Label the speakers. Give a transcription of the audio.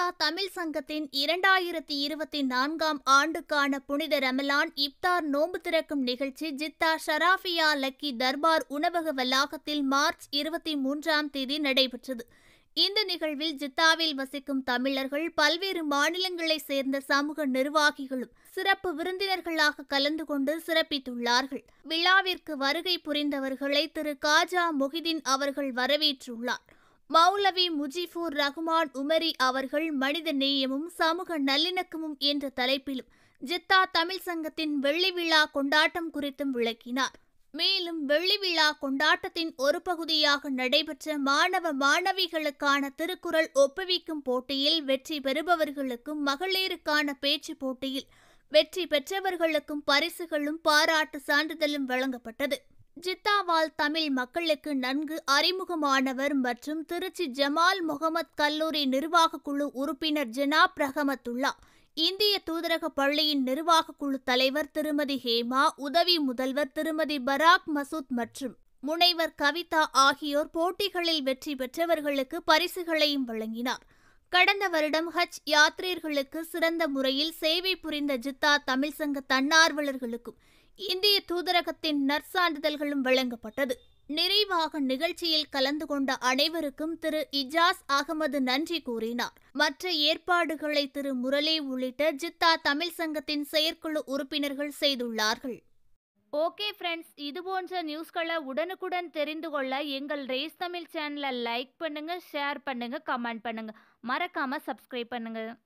Speaker 1: ஜித்தா தமிழ் சங்கத்தின் 2024ஆம் ஆண்டுக்கான புனித ரமலான் இப்தார் நோன்பு திறக்கும் நிகழ்ச்சி ஜித்தா ஷராஃபியா லக்கி தர்பார் உணவக வளாகத்தில் மார்ச் 23ஆம் தேதி நடைபெற்றது. இந்த நிகழ்வில் ஜித்தாவில் வசிக்கும் தமிழர்கள், பல்வேறு மாநிலங்களைச் சேர்ந்த சமூக நிர்வாகிகளும் சிறப்பு விருந்தினர்களாக கலந்து கொண்டு சிறப்பித்துள்ளார்கள். விழாவிற்கு வருகை புரிந்தவர்களை திரு காஜா மொஹிதீன் அவர்கள் வரவேற்றுள்ளார். மௌலவி முஜிபுர் ரஹ்மான் உமரி அவர்கள் மனித நேயமும் சமூக நல்லிணக்கமும் என்ற தலைப்பிலும் ஜித்தா தமிழ் சங்கத்தின் வெள்ளி விழா கொண்டாட்டம் குறித்தும் விளக்கினார். மேலும் வெள்ளி விழா கொண்டாட்டத்தின் ஒரு பகுதியாக நடைபெற்ற மாணவ மாணவிகளுக்கான திருக்குறள் ஒப்புவிக்கும் போட்டியில் வெற்றி பெறுபவர்களுக்கும், மகளிருக்கான பேச்சு போட்டியில் வெற்றி பெற்றவர்களுக்கும் பரிசுகளும் பாராட்டு சான்றிதழும் வழங்கப்பட்டது. ஜித்தாவால் தமிழ் மக்களுக்கு நன்கு அறிமுகமானவர் மற்றும் திருச்சி ஜமால் முகமது கல்லூரி நிர்வாக குழு உறுப்பினர் ஜனாப் ரஹமத்துல்லா, இந்திய தூதரக பள்ளியின் நிர்வாக குழு தலைவர் திருமதி ஹேமா, உதவி முதல்வர் திருமதி பராக் மசூத் மற்றும் முனைவர் கவிதா ஆகியோர் போட்டிகளில் வெற்றி பெற்றவர்களுக்கு பரிசுகளையும் வழங்கினார். கடந்த வருடம் ஹஜ் யாத்ரீர்களுக்கு சிறந்த முறையில் சேவை புரிந்த ஜித்தா தமிழ் சங்க தன்னார்வலர்களுக்கும் இந்திய தூதரகத்தின் நற்சான்றிதழ்களும் வழங்கப்பட்டது. நிறைவாக நிகழ்ச்சியில் கலந்து கொண்ட அனைவருக்கும் திரு இஜாஸ் அகமது நன்றி கூறினார். மற்ற ஏற்பாடுகளை திரு முரளி உள்ளிட்ட ஜித்தா தமிழ் சங்கத்தின் செயற்குழு உறுப்பினர்கள் செய்துள்ளார்கள். ஓகே ஃப்ரெண்ட்ஸ், இது போன்ற நியூஸ்களை உடனுக்குடன் தெரிந்து கொள்ள எங்கள் ரேஸ் தமிழ் சேனலை லைக் பண்ணுங்க, ஷேர் பண்ணுங்க, கமெண்ட் பண்ணுங்க, மறக்காம சப்ஸ்கிரைப் பண்ணுங்க.